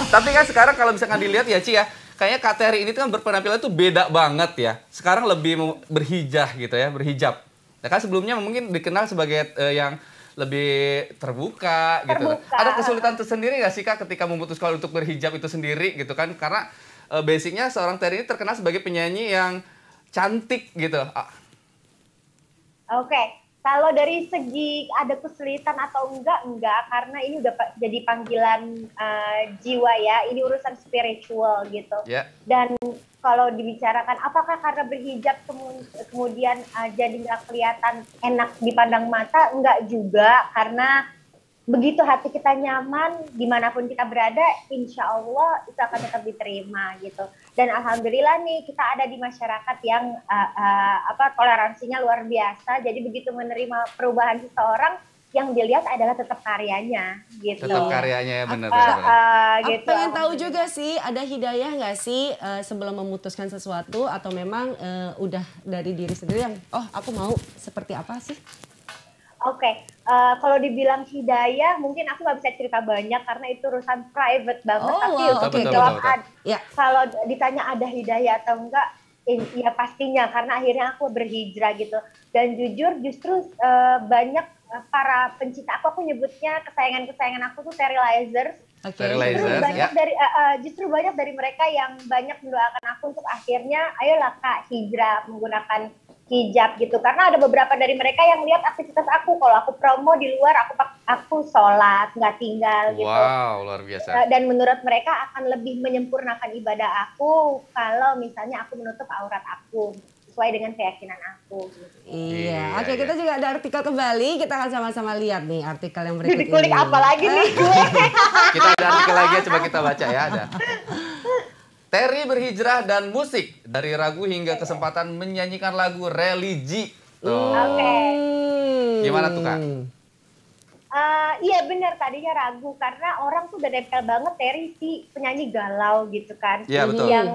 Tapi kan sekarang kalau misalkan dilihat ya Ci ya, kayaknya Kak Terry ini kan berpenampilan tuh beda banget ya. Sekarang lebih berhijah gitu ya, berhijab. Ya kan sebelumnya mungkin dikenal sebagai yang lebih terbuka gitu. Ada kesulitan tersendiri nggak sih Kak ketika memutuskan untuk berhijab itu sendiri gitu kan? Karena basicnya seorang Terry ini terkenal sebagai penyanyi yang cantik gitu. Oke, kalau dari segi ada kesulitan atau enggak, karena ini udah jadi panggilan jiwa ya, ini urusan spiritual gitu. Yeah. Dan kalau dibicarakan apakah karena berhijab kemudian jadi nggak kelihatan enak dipandang mata, enggak juga, karena begitu hati kita nyaman, dimanapun kita berada, insya Allah itu akan tetap diterima gitu. Dan alhamdulillah nih kita ada di masyarakat yang toleransinya luar biasa. Jadi begitu menerima perubahan seseorang, yang dilihat adalah tetap karyanya gitu. Tetap karyanya ya, benar. Gitu. Pengen tahu juga sih, ada hidayah nggak sih sebelum memutuskan sesuatu, atau memang udah dari diri sendiri yang aku mau seperti apa sih? Oke, kalau dibilang hidayah, mungkin aku nggak bisa cerita banyak karena itu urusan private banget. Tapi untuk dijawab, kalau ditanya ada hidayah atau enggak, ya pastinya karena akhirnya aku berhijrah gitu. Dan jujur, justru banyak para pencipta aku nyebutnya kesayangan aku tuh sterilizers. Justru banyak dari mereka yang banyak mendoakan aku untuk akhirnya, ayolah Kak hijrah menggunakan hijab gitu, karena ada beberapa dari mereka yang lihat aktivitas aku, kalau aku promo di luar aku sholat nggak tinggal gitu. Wow, luar biasa. Dan menurut mereka akan lebih menyempurnakan ibadah aku kalau misalnya aku menutup aurat aku sesuai dengan keyakinan aku gitu. Iya. Oke, kita juga ada artikel kembali, kita akan sama-sama lihat nih artikel yang berikut ini. Dikulik apa lagi nih gue? Kita ada artikel lagi, coba kita baca ya. Ada Terry berhijrah dan musik, dari ragu hingga kesempatan menyanyikan lagu religi. Oke. Gimana tuh Kak? Iya benar, tadinya ragu karena orang tuh udah nempel banget Terry si penyanyi galau gitu kan. Iya betul. Yang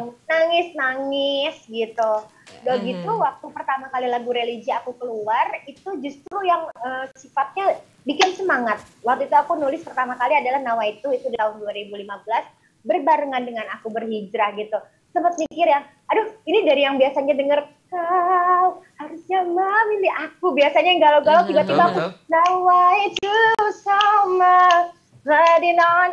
nangis gitu. Udah gitu waktu pertama kali lagu religi aku keluar, itu justru yang sifatnya bikin semangat. Waktu itu aku nulis pertama kali adalah Nawaitu, itu di tahun 2015. Berbarengan dengan aku berhijrah gitu. Sempat mikir ya, aduh ini dari yang biasanya denger kau harusnya memilih aku, biasanya yang galau-galau, tiba-tiba aku nawaitu sama radinan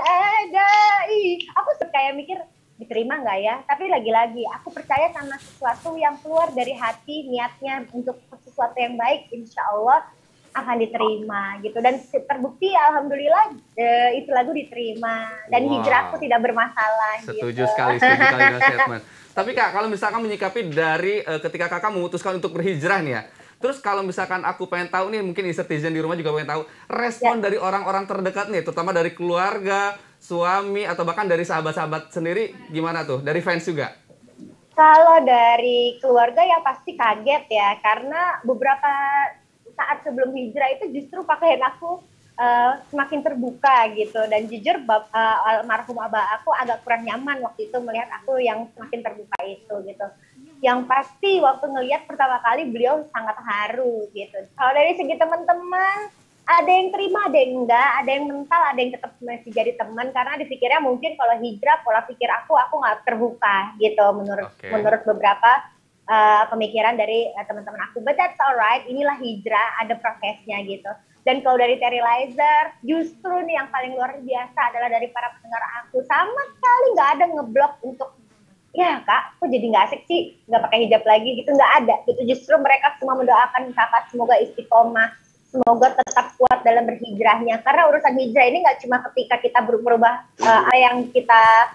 adai. Aku kayak mikir diterima nggak ya? Tapi lagi-lagi aku percaya sama sesuatu yang keluar dari hati, niatnya untuk sesuatu yang baik, insya Allah akan diterima gitu. Dan terbukti alhamdulillah itu lagu diterima dan hijrahku tidak bermasalah. Setuju sekali dengan statement. Tapi Kak, kalau misalkan menyikapi dari ketika Kakak memutuskan untuk berhijrah nih ya, terus kalau misalkan aku pengen tahu nih, mungkin netizen di rumah juga pengen tahu respon dari orang-orang terdekat nih, terutama dari keluarga, suami, atau bahkan dari sahabat-sahabat sendiri, gimana tuh? Dari fans juga? Kalau dari keluarga ya pasti kaget ya, karena beberapa saat sebelum hijrah itu justru pakaian aku semakin terbuka gitu. Dan jujur almarhum abah aku agak kurang nyaman waktu itu melihat aku yang semakin terbuka itu gitu. Yang pasti waktu ngelihat pertama kali beliau sangat haru gitu. Kalau dari segi teman-teman, ada yang terima, ada yang enggak, ada yang mental, ada yang tetap masih jadi teman, karena dipikirnya mungkin kalau hijrah pola pikir aku nggak terbuka gitu menurut beberapa pemikiran dari teman-teman aku. But that's alright, inilah hijrah, ada prosesnya gitu. Dan kalau dari Terrylizer, justru nih yang paling luar biasa adalah dari para pendengar aku, sama sekali nggak ada ngeblok untuk, ya Kak, kok jadi nggak asik sih, nggak pakai hijab lagi gitu, nggak ada. Gitu. Justru mereka semua mendoakan Kakak semoga istiqomah, semoga tetap kuat dalam berhijrahnya. Karena urusan hijrah ini nggak cuma ketika kita berubah apa yang kita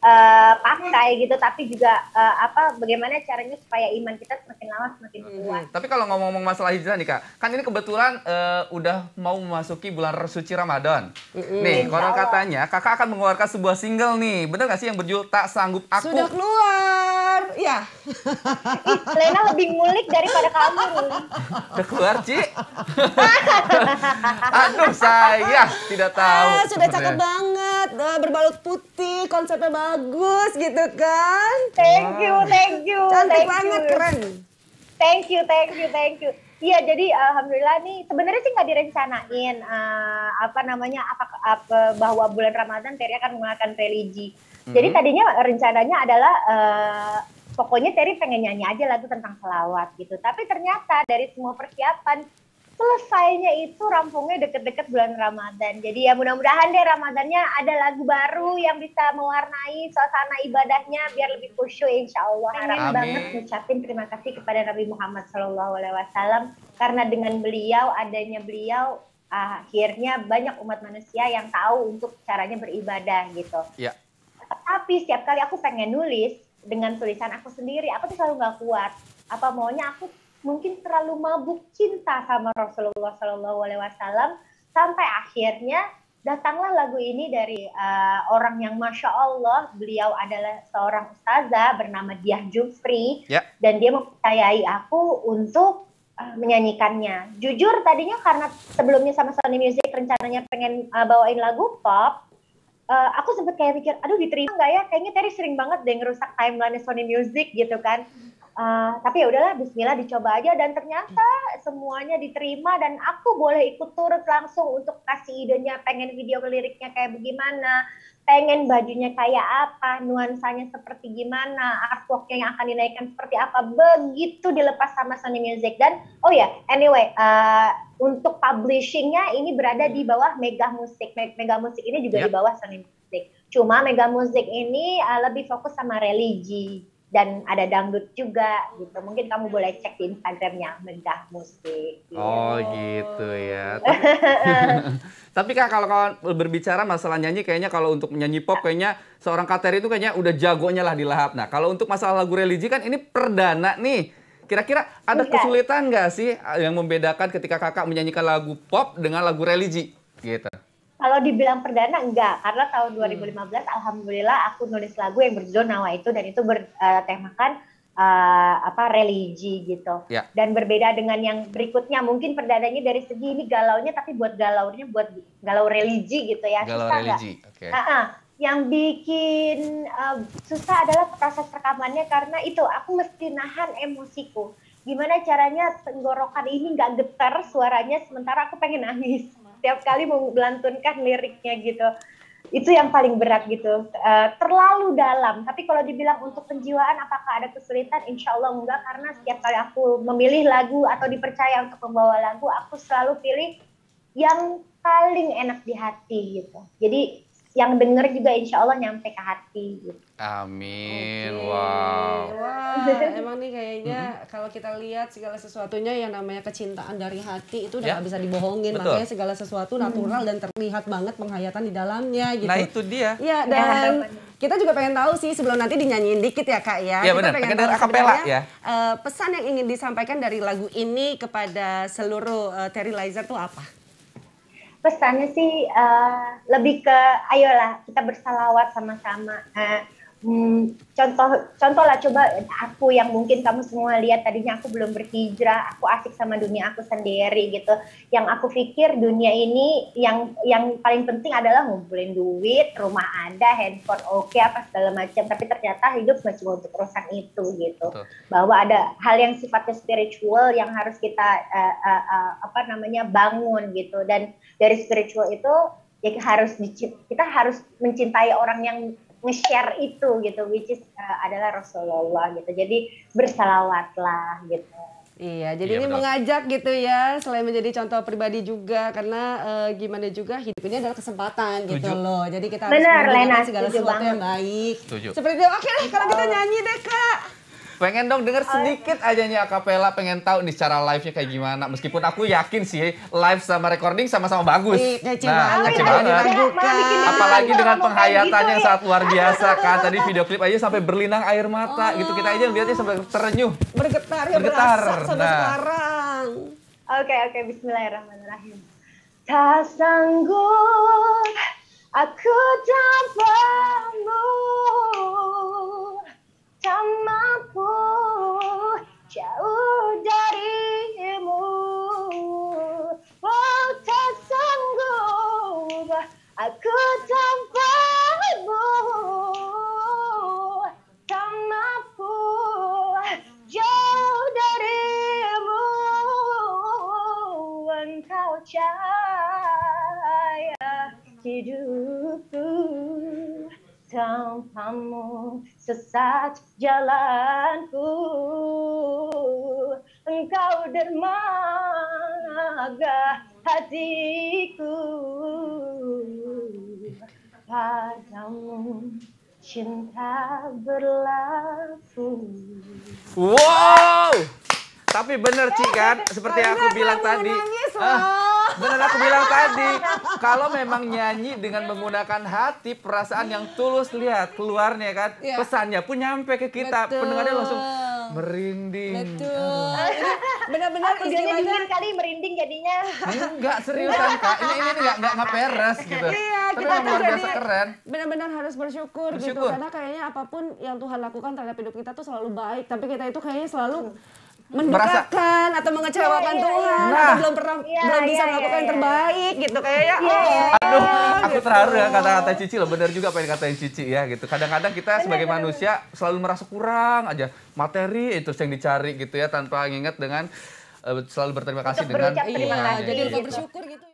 pakai gitu, tapi juga bagaimana caranya supaya iman kita semakin lama semakin kuat. Tapi kalau ngomong-ngomong masalah hijrah nih Kak, kan ini kebetulan udah mau memasuki bulan suci Ramadan. Nih, konon katanya Kakak akan mengeluarkan sebuah single nih, bener gak sih, yang berjudul Tak Sanggup Aku? Sudah keluar, ya. Lena lebih ngulik daripada kamu. Udah keluar, Ci? Aduh, saya tidak tahu. Sudah cakep banget, berbalut putih, konsepnya bagus gitu kan. Thank you. Cantik banget, keren. Thank you. Iya, jadi alhamdulillah nih sebenarnya sih nggak direncanain bahwa bulan Ramadan Terry akan mengenalkan religi. Jadi tadinya rencananya adalah pokoknya Terry pengen nyanyi aja lagu tentang selawat gitu. Tapi ternyata dari semua persiapan selesainya itu rampungnya deket-deket bulan Ramadan. Jadi ya mudah-mudahan deh Ramadannya ada lagu baru yang bisa mewarnai suasana ibadahnya biar lebih khusyuk insya Allah. Pengen banget ngucapin terima kasih kepada Nabi Muhammad SAW karena dengan adanya beliau, akhirnya banyak umat manusia yang tahu untuk caranya beribadah gitu. Ya. Tapi setiap kali aku pengen nulis dengan tulisan aku sendiri, aku tuh selalu nggak kuat. Apa maunya aku mungkin terlalu mabuk cinta sama Rasulullah SAW sampai akhirnya datanglah lagu ini dari orang yang Masya Allah, beliau adalah seorang ustazah bernama Diah Jufri, dan dia mempercayai aku untuk menyanyikannya. Jujur tadinya karena sebelumnya sama Sony Music rencananya pengen bawain lagu pop, aku sempat kayak mikir, aduh diterima nggak ya? Kayaknya Terry sering banget deh ngerusak timeline Sony Music gitu kan. Tapi ya udahlah, Bismillah dicoba aja dan ternyata semuanya diterima dan aku boleh ikut turut langsung untuk kasih idenya, pengen video liriknya kayak bagaimana, pengen bajunya kayak apa, nuansanya seperti gimana, artworknya yang akan dinaikkan seperti apa, begitu dilepas sama Sony Music. Dan anyway, untuk publishingnya ini berada di bawah Mega Musik. Mega Musik ini juga di bawah Sony Music. Cuma Mega Musik ini lebih fokus sama religi dan ada dangdut juga gitu. Mungkin kamu boleh cek di Instagramnya Mega Musik. Oh gitu ya. Tapi Kak, kalau berbicara masalah nyanyi, kayaknya kalau untuk nyanyi pop, kayaknya seorang Kak Terry itu kayaknya udah jagonya lah di lahap. Nah, kalau untuk masalah lagu religi kan ini perdana nih. Kira-kira ada kesulitan nggak sih yang membedakan ketika kakak menyanyikan lagu pop dengan lagu religi? Gitu. Kalau dibilang perdana enggak, karena tahun 2015 alhamdulillah aku nulis lagu yang berjudul Nawa itu dan itu bertemakan religi gitu. Ya. Dan berbeda dengan yang berikutnya, mungkin perdananya dari segi ini galaunya, tapi buat galau religi gitu ya. Galau susah religi. Oke. Yang bikin susah adalah proses rekamannya karena itu aku mesti nahan emosiku. Gimana caranya tenggorokan ini nggak getar suaranya sementara aku pengen nangis. Setiap kali mau melantunkan liriknya gitu. Itu yang paling berat gitu. Terlalu dalam. Tapi kalau dibilang untuk penjiwaan apakah ada kesulitan? Insya Allah enggak, karena setiap kali aku memilih lagu atau dipercaya untuk membawa lagu, aku selalu pilih yang paling enak di hati gitu. Jadi yang denger juga insya Allah nyampe ke hati gitu. Amin. Okay. Wow. Wah, emang nih kayaknya kalau kita lihat segala sesuatunya yang namanya kecintaan dari hati itu udah gak bisa dibohongin. Betul. Makanya segala sesuatu natural dan terlihat banget penghayatan di dalamnya gitu. Nah itu dia. Iya, dan kita juga pengen tahu sih sebelum nanti dinyanyiin dikit ya Kak ya. Iya kita benar, pengen tahu akapela ya. Pesan yang ingin disampaikan dari lagu ini kepada seluruh Terry Lizer tuh apa? Pesannya sih lebih ke ayolah kita bersalawat sama-sama. Contoh lah, coba aku yang mungkin kamu semua lihat tadinya aku belum berhijrah, aku asik sama dunia aku sendiri gitu. Yang aku pikir dunia ini yang paling penting adalah ngumpulin duit, rumah ada, handphone oke, apa segala macam. Tapi ternyata hidup nggak cuma untuk urusan itu gitu. Betul. Bahwa ada hal yang sifatnya spiritual yang harus kita bangun gitu. Dan dari spiritual itu ya kita harus mencintai orang yang nge-share itu gitu, which is adalah Rasulullah gitu. Jadi bersalawatlah gitu. Iya, jadi ini mengajak gitu ya, selain menjadi contoh pribadi juga, karena gimana juga hidup ini adalah kesempatan gitu loh. Jadi kita harus menggunakan segala sesuatu yang baik. Seperti itu, oke lah kalau kita nyanyi deh Kak. Pengen dong denger sedikit aja nih akapela, pengen tahu nih cara live-nya kayak gimana. Meskipun aku yakin sih live sama recording sama-sama bagus. Kece banget. Apalagi dengan penghayatan yang sangat luar biasa kan. Tadi video klip aja sampai berlinang air mata gitu. Kita aja lihatnya sampai terenyuh. Bergetar ya, berasa sampai sekarang. Oke, bismillahirrahmanirrahim. Tak sanggup aku tanpamu, tak mampu jauh darimu. Oh, tak sanggup aku tanpamu, tak mampu jauh darimu. tanpamu sesat jalanku, engkau dermaga hatiku, padamu cinta berlaku. Wow, tapi bener Ci kan, seperti yang aku bilang tadi. Bener aku bilang tadi, kalau memang nyanyi dengan menggunakan hati, perasaan yang tulus, lihat keluarnya kan, pesannya pun nyampe ke kita, pendengarnya langsung merinding. Betul. Benar-benar istilahnya dingin kali merinding jadinya. Enggak, seriusan Kak, ini enggak peres gitu. Iya, tapi kita memang luar biasa keren. Benar-benar harus bersyukur gitu, karena kayaknya apapun yang Tuhan lakukan terhadap hidup kita tuh selalu baik, tapi kita itu kayaknya selalu mendukakan atau mengecewakan Tuhan, atau belum bisa melakukan yang terbaik gitu kayaknya. Aduh, aku terharu ya kata-kata Cici loh, bener juga apa yang katain Cici ya gitu. Kadang-kadang kita sebagai manusia selalu merasa kurang aja, materi itu yang dicari gitu ya, tanpa ingat dengan selalu berterima kasih dengan terima kasih. Jadi lupa bersyukur gitu.